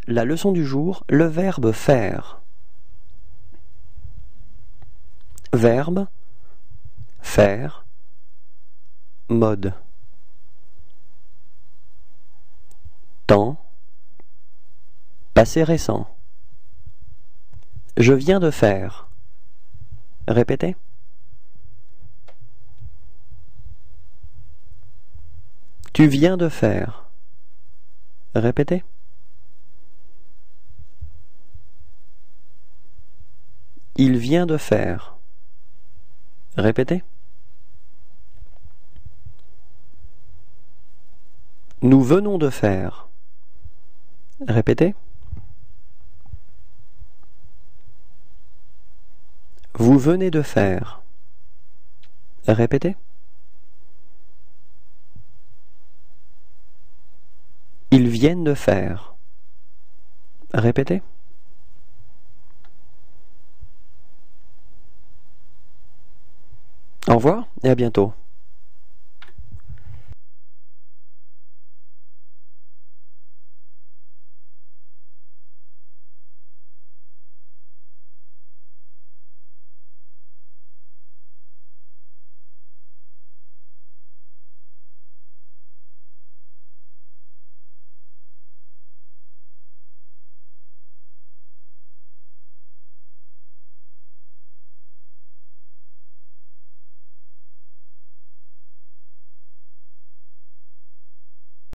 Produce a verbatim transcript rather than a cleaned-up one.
La leçon du jour, le verbe faire. Verbe, faire, mode. Temps, passé récent. Je viens de faire. Répétez. Tu viens de faire. Répétez. Il vient de faire. Répétez. Nous venons de faire. Répétez. Vous venez de faire. Répétez. Ils viennent de faire. Répétez. Au revoir et à bientôt.